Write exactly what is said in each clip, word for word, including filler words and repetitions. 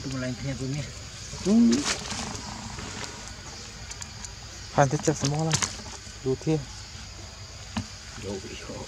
tụi mình thêm tụi này Phan thích chắc small này đủ thiên đủ bị khổ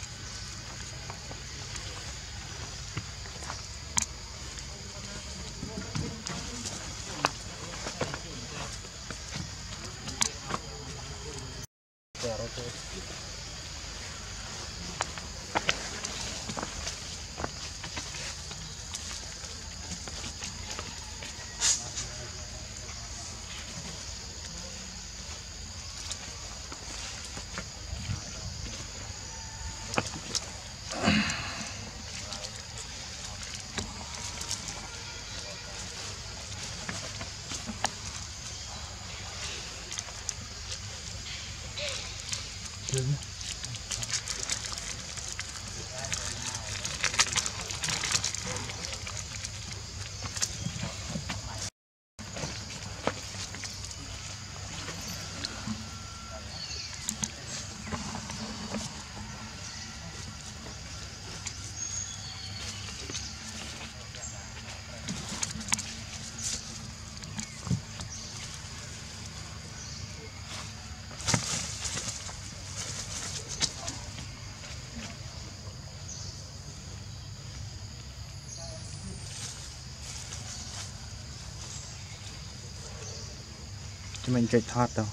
cho mình chạy thoát đâu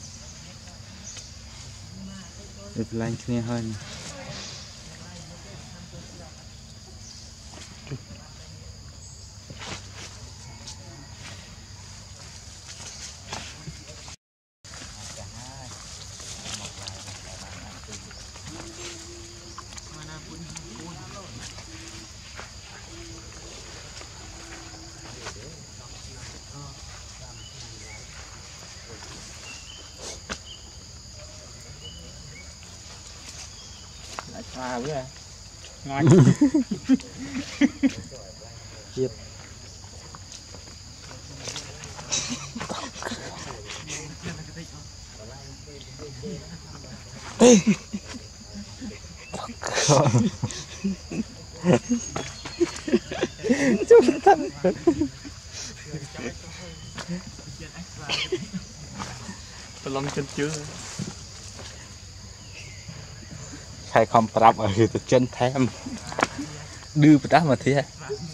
để lạnh nghe hơn à bữa này ngon chiết chúng thân lòng chân chưa khai không prap ở từ chân thêm đưa vào đó mà thế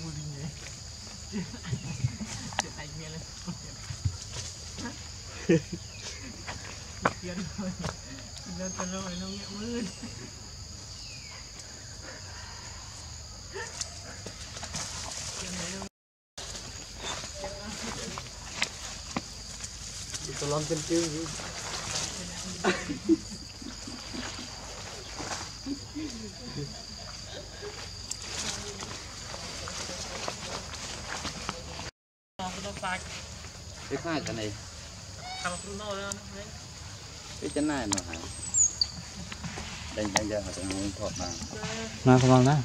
tôi lòng chân chưa cái khai cái này cái chân này nó hả đánh đánh giờ sẽ ngồi thọt vào nào không đó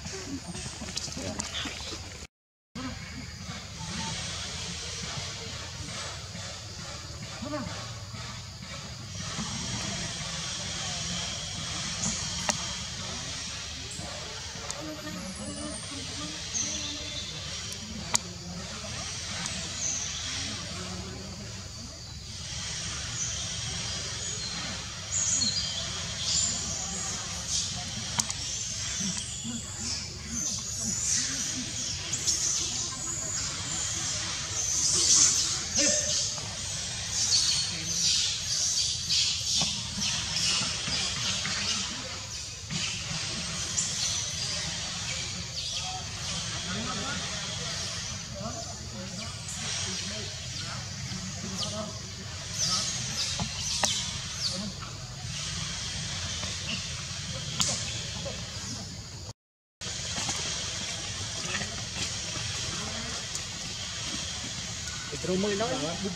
rồi mới nói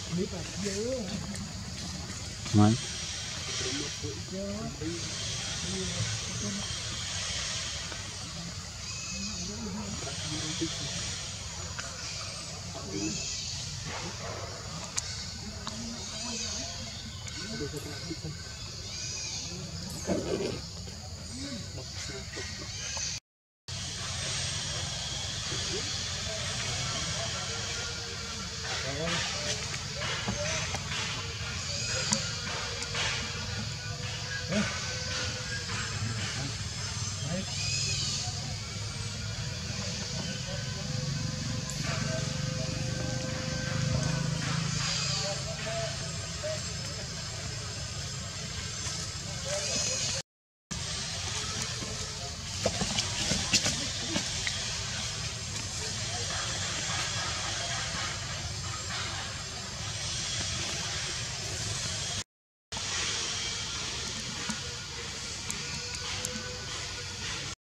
Mấy. đấy